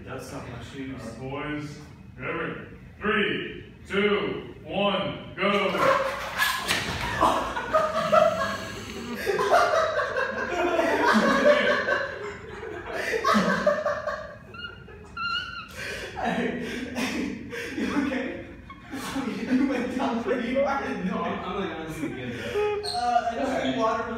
Dust off my shoes. Boys, ready? 3, 2, 1, go! You okay? You went down pretty hard. No, I'm like honestly good though. I just need water.